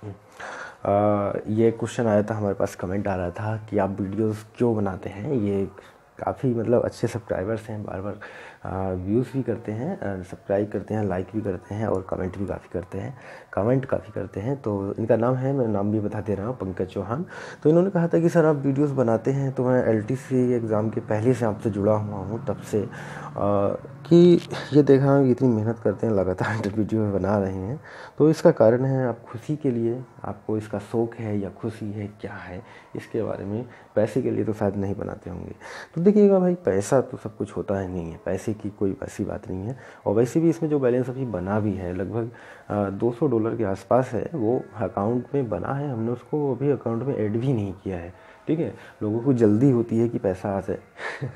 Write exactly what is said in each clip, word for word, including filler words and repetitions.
आ, ये क्वेश्चन आया था हमारे पास, कमेंट आ रहा था कि आप वीडियोस क्यों बनाते हैं। ये काफ़ी मतलब अच्छे सब्सक्राइबर्स हैं, बार बार व्यूज़ भी करते हैं, सब्सक्राइब करते हैं, लाइक भी करते हैं और कमेंट भी काफ़ी करते हैं कमेंट काफ़ी करते हैं। तो इनका नाम है, मैं नाम भी बता दे रहा हूँ, पंकज चौहान। तो इन्होंने कहा था कि सर आप वीडियोस बनाते हैं, तो मैं एल टी सी एग्ज़ाम के पहले से आपसे जुड़ा हुआ हूँ तब से, आ, कि ये देखा हूँ इतनी मेहनत करते हैं, लगातार वीडियो बना रहे हैं। तो इसका कारण है आप खुशी के लिए, आपको इसका शौक़ है या खुशी है, क्या है इसके बारे में। पैसे के लिए तो शायद नहीं बनाते होंगे। तो देखिएगा भाई, पैसा तो सब कुछ होता है नहीं है, पैसे की कोई ऐसी बात नहीं है। और वैसे भी इसमें जो बैलेंस अभी बना भी है लगभग दो सौ डॉलर के आसपास है, वो अकाउंट में बना है, हमने उसको अभी अकाउंट में ऐड भी नहीं किया है। ठीक है, लोगों को जल्दी होती है कि पैसा आ जाए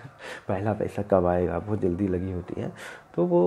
पहला पैसा कब आएगा, बहुत जल्दी लगी होती है। तो वो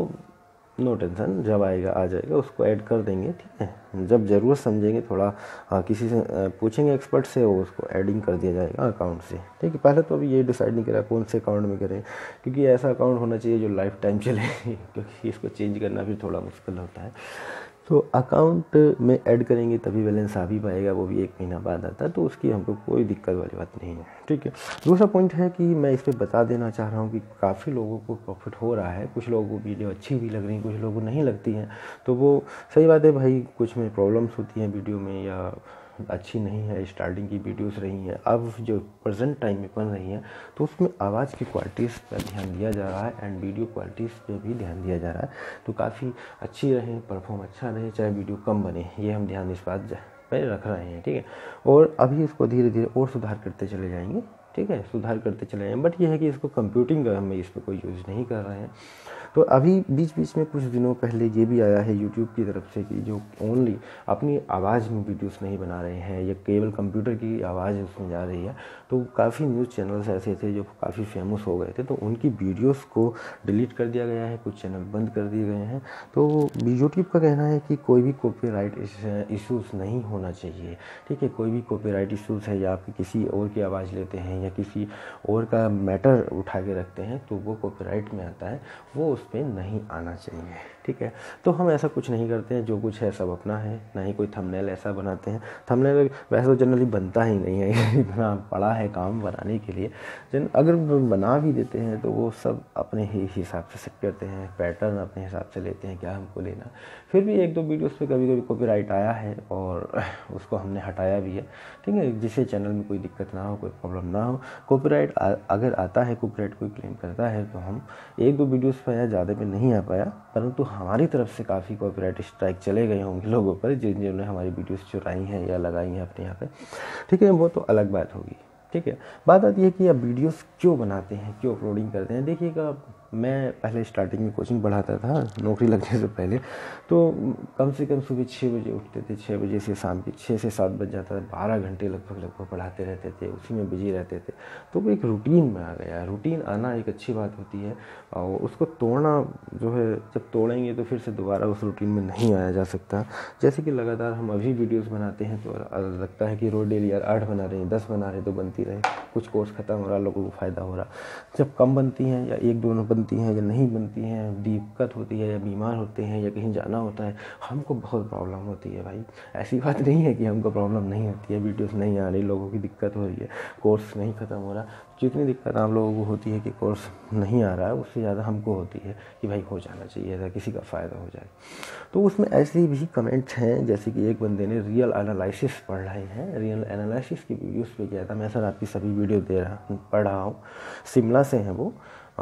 नो टेंशन, जब आएगा आ जाएगा, उसको ऐड कर देंगे। ठीक है, जब ज़रूरत समझेंगे, थोड़ा आ, किसी से आ, पूछेंगे एक्सपर्ट से, वो उसको ऐडिंग कर दिया जाएगा अकाउंट से। ठीक है, पहले तो अभी ये डिसाइड नहीं करा कौन से अकाउंट में करें, क्योंकि ऐसा अकाउंट होना चाहिए जो लाइफ टाइम चले क्योंकि इसको चेंज करना भी थोड़ा मुश्किल होता है। तो अकाउंट में ऐड करेंगे तभी बैलेंस आ भी पाएगा, वो भी एक महीना बाद आता है, तो उसकी हमको कोई दिक्कत वाली बात नहीं है। ठीक है, दूसरा पॉइंट है कि मैं इस पर बता देना चाह रहा हूँ कि काफ़ी लोगों को प्रॉफिट हो रहा है। कुछ लोगों को वीडियो अच्छी भी लग रही है, कुछ लोगों को नहीं लगती हैं, तो वो सही बात है भाई, कुछ में प्रॉब्लम्स होती हैं वीडियो में, या अच्छी नहीं है, स्टार्टिंग की वीडियोस रही हैं, अब जो प्रेजेंट टाइम में बन रही हैं, तो उसमें आवाज़ की क्वालिटीज़ पर ध्यान दिया जा रहा है एंड वीडियो क्वालिटीज़ पे भी ध्यान दिया जा रहा है। तो काफ़ी अच्छी रहे, परफॉर्म अच्छा रहे, चाहे वीडियो कम बने, ये हम ध्यान इस बात पर रख रहे हैं। ठीक है, और अभी इसको धीरे धीरे और सुधार करते चले जाएंगे। ठीक है, सुधार करते चले जाएंगे, बट ये है कि इसको कंप्यूटिंग का हम इस पर कोई यूज़ नहीं कर रहे हैं। तो अभी बीच बीच में कुछ दिनों पहले ये भी आया है यूट्यूब की तरफ से कि जो ओनली अपनी आवाज़ में वीडियोस नहीं बना रहे हैं, या केवल कंप्यूटर की आवाज़ उसमें जा रही है। तो काफ़ी न्यूज़ चैनल्स ऐसे थे जो काफ़ी फेमस हो गए थे, तो उनकी वीडियोस को डिलीट कर दिया गया है, कुछ चैनल बंद कर दिए गए हैं। तो यूट्यूब का कहना है कि कोई भी कॉपीराइट इश्यूज़ नहीं होना चाहिए। ठीक है, कोई भी कॉपीराइट इश्यूज़ है, या आप किसी और की आवाज़ लेते हैं या किसी और का मैटर उठा के रखते हैं, तो वो कॉपीराइट में आता है, वो उस पे नहीं आना चाहिए। ठीक है, तो हम ऐसा कुछ नहीं करते हैं, जो कुछ है सब अपना है, ना ही कोई थंबनेल ऐसा बनाते हैं। थंबनेल वैसे तो जनरली बनता ही नहीं है इतना पड़ा है काम बनाने के लिए। जन अगर बना भी देते हैं तो वो सब अपने ही हिसाब से सेट करते हैं, पैटर्न अपने हिसाब से लेते हैं, क्या हमको लेना। फिर भी एक दो वीडियोस पे कभी कभी कॉपीराइट आया है और उसको हमने हटाया भी है। ठीक है, जिससे चैनल में कोई दिक्कत ना हो, कोई प्रॉब्लम ना हो। कॉपीराइट अगर आता है, कॉपीराइट कोई क्लेम करता है, तो हम एक दो वीडियोस पे आया, ज़्यादा पे नहीं आ पाया, परंतु हमारी तरफ से काफ़ी कॉपीराइट स्ट्राइक चले गए होंगे लोगों पर, जिन जिन्होंने हमारी वीडियोस चुराई हैं या लगाई हैं अपने यहाँ पे। ठीक है, वो तो अलग बात होगी। ठीक है, बात आती है कि आप वीडियोस क्यों बनाते हैं, क्यों अपलोडिंग करते हैं। देखिएगा, मैं पहले स्टार्टिंग में कोचिंग पढ़ाता था नौकरी लगने से पहले, तो कम से कम सुबह छः बजे उठते थे, छः बजे से शाम के छः से सात बज जाता था, बारह घंटे लगभग लगभग पढ़ाते रहते थे, उसी में बिजी रहते थे। तो वो एक रूटीन में आ गया। रूटीन आना एक अच्छी बात होती है, और उसको तोड़ना जो है, जब तोड़ेंगे तो फिर से दोबारा उस रूटीन में नहीं आया जा सकता। जैसे कि लगातार हम अभी वीडियोज़ बनाते हैं तो लगता है कि रोज डेली यार आठ बना रहे हैं, दस बना रहे हैं, तो बनती रहे, कुछ कोर्स ख़त्म हो रहा, लोगों को फ़ायदा हो रहा। जब कम बनती हैं या एक दो बनती हैं या नहीं बनती हैं, दिक्कत होती है या बीमार होते हैं या कहीं जाना होता है, हमको बहुत प्रॉब्लम होती है भाई। ऐसी बात नहीं है कि हमको प्रॉब्लम नहीं होती है, वीडियोस नहीं आ रही, लोगों की दिक्कत हो रही है, कोर्स नहीं ख़त्म हो रहा। जितनी दिक्कत आप लोगों को होती है कि कोर्स नहीं आ रहा है, उससे ज़्यादा हमको होती है कि भाई हो जाना चाहिए था, किसी का फ़ायदा हो जाए। तो उसमें ऐसे भी कमेंट्स हैं, जैसे कि एक बंदे ने रियल एनालिसिस पढ़ रहे हैं, रियल एनालिसिस की वीडियोस पे किया था। मैं सर आपकी सभी वीडियो दे रहा हूँ, पढ़ रहा हूँ। शिमला से हैं वो,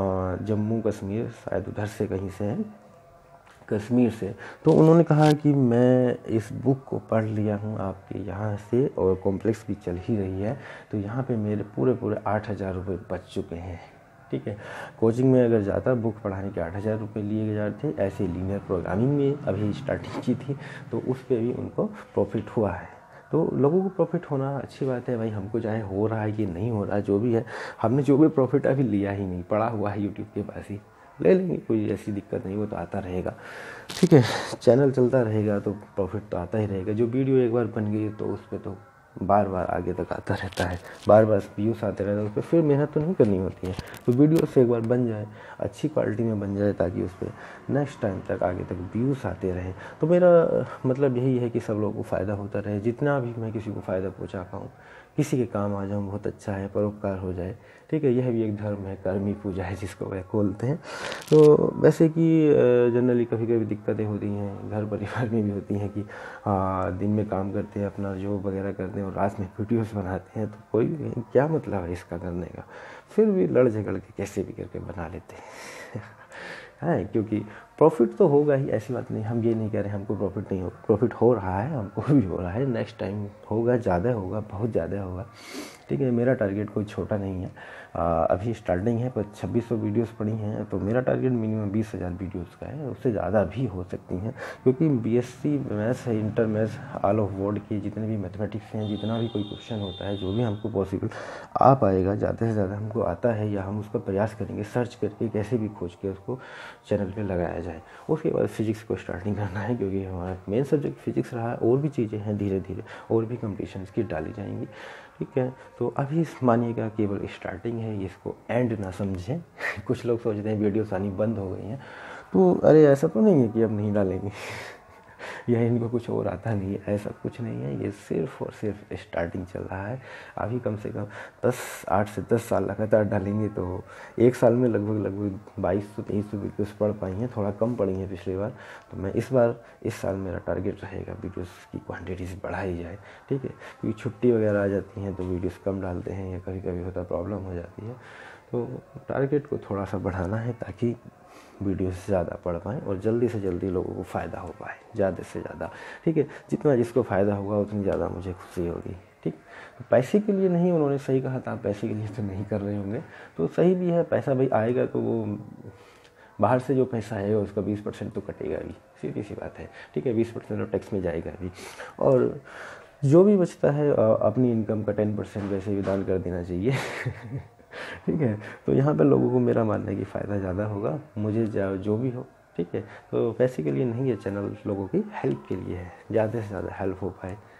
जम्मू कश्मीर शायद उधर से कहीं से हैं, कश्मीर से। तो उन्होंने कहा कि मैं इस बुक को पढ़ लिया हूँ आपके यहाँ से, और कॉम्प्लेक्स भी चल ही रही है, तो यहाँ पे मेरे पूरे पूरे आठ हज़ार रुपये बच चुके हैं। ठीक है, कोचिंग में अगर जाता बुक पढ़ाने के आठ हज़ार रुपये लिए जा रहे थे, ऐसे लीनियर प्रोग्रामिंग में अभी स्टार्टिंग की थी, तो उस पर भी उनको प्रॉफिट हुआ है। तो लोगों को प्रॉफिट होना अच्छी बात है भाई, हमको चाहे हो रहा है कि नहीं हो रहा है, जो भी है, हमने जो भी प्रॉफिट अभी लिया ही नहीं, पड़ा हुआ है यूट्यूब के पास ही, ले लेंगे, कोई ऐसी दिक्कत नहीं, वो तो आता रहेगा। ठीक है, चैनल चलता रहेगा तो प्रॉफिट तो आता ही रहेगा। जो वीडियो एक बार बन गई तो उस पर तो बार बार आगे तक आता रहता है, बार बार व्यूज़ आते रहते हैं उस पर। फिर मेहनत तो नहीं करनी होती है, तो वीडियो से एक बार बन जाए, अच्छी क्वालिटी में बन जाए, ताकि उस पर नेक्स्ट टाइम तक आगे तक व्यूज़ आते रहें। तो मेरा मतलब यही है कि सब लोगों को फ़ायदा होता रहे, जितना भी मैं किसी को फ़ायदा पहुँचा पाऊँ, किसी के काम आ जाऊँ, बहुत अच्छा है, परोपकार हो जाए, ठीक है। यह भी एक धर्म है, कर्मी पूजा है जिसको वह बोलते हैं। तो वैसे कि जनरली कभी कभी दिक्कतें होती हैं, घर परिवार में भी होती हैं कि आ, दिन में काम करते हैं, अपना जॉब वगैरह करते हैं और रात में वीडियोस बनाते हैं, तो कोई क्या मतलब है इसका करने का, फिर भी लड़ झगड़ के कैसे भी करके बना लेते हैं है, क्योंकि प्रॉफिट तो होगा ही, ऐसी बात नहीं, हम ये नहीं कह रहे हमको प्रॉफिट नहीं होगा, प्रॉफिट हो रहा है, हमको भी हो रहा है, नेक्स्ट टाइम होगा, ज़्यादा होगा, बहुत ज़्यादा होगा, ठीक है। मेरा टारगेट कोई छोटा नहीं है, आ, अभी स्टार्टिंग है, पर छब्बीस सौ वीडियोस पड़ी हैं, तो मेरा टारगेट मिनिमम बीस हज़ार वीडियोस का है, उससे ज़्यादा भी हो सकती हैं, क्योंकि बीएससी मैथ्स है, inter maths, all of board की जितने भी मैथमेटिक्स हैं, जितना भी कोई क्वेश्चन होता है, जो भी हमको पॉसिबल आ पाएगा, ज़्यादा से ज़्यादा हमको आता है, या हम उसका प्रयास करेंगे, सर्च करके कैसे भी खोज के उसको चैनल पे लगाया जाए। उसके बाद फिजिक्स को स्टार्टिंग करना है, क्योंकि हमारा मेन सब्जेक्ट फिजिक्स रहा है, और भी चीज़ें हैं, धीरे धीरे और भी कंपटीशन की डाली जाएंगी, ठीक है। तो अभी मानिएगा केवल स्टार्टिंग है, इसको एंड ना समझें कुछ लोग सोचते हैं वीडियोस आनी बंद हो गई हैं, तो अरे ऐसा तो नहीं है कि अब नहीं डालेंगे या इनको कुछ और आता नहीं है, ऐसा कुछ नहीं है, ये सिर्फ और सिर्फ स्टार्टिंग चल रहा है। अभी कम से कम दस आठ से दस साल लगातार डालेंगे, तो एक साल में लगभग लगभग बाईस सौ तेईस सौ वीडियोज़ पढ़ पाई हैं, थोड़ा कम पड़ी हैं पिछली बार। तो मैं इस बार इस साल मेरा टारगेट रहेगा वीडियोज़ की क्वान्टिटीज़ बढ़ाई जाए, ठीक है, क्योंकि छुट्टी वगैरह आ जाती हैं तो वीडियोज़ कम डालते हैं, या कभी कभी होता प्रॉब्लम हो जाती है, तो टारगेट को थोड़ा सा बढ़ाना है, ताकि वीडियो से ज़्यादा पढ़ पाएँ और जल्दी से जल्दी लोगों को फ़ायदा हो पाए, ज़्यादा से ज़्यादा, ठीक है। जितना जिसको फ़ायदा होगा उतनी ज़्यादा मुझे खुशी होगी, ठीक। तो पैसे के लिए नहीं, उन्होंने सही कहा था, पैसे के लिए तो नहीं कर रहे होंगे, तो सही भी है, पैसा भाई आएगा तो वो बाहर से जो पैसा है उसका बीस परसेंट तो कटेगा भी, सीधी सी बात है, ठीक है, बीस परसेंट तो टैक्स में जाएगा भी, और जो भी बचता है अपनी इनकम का टेन परसेंट वैसे भी दान कर देना चाहिए ठीक है। तो यहाँ पे लोगों को मेरा मानना है कि फ़ायदा ज़्यादा होगा, मुझे जो भी हो, ठीक है। तो पैसे के लिए नहीं है चैनल, लोगों की हेल्प के लिए है, ज़्यादा से ज़्यादा हेल्प हो पाए।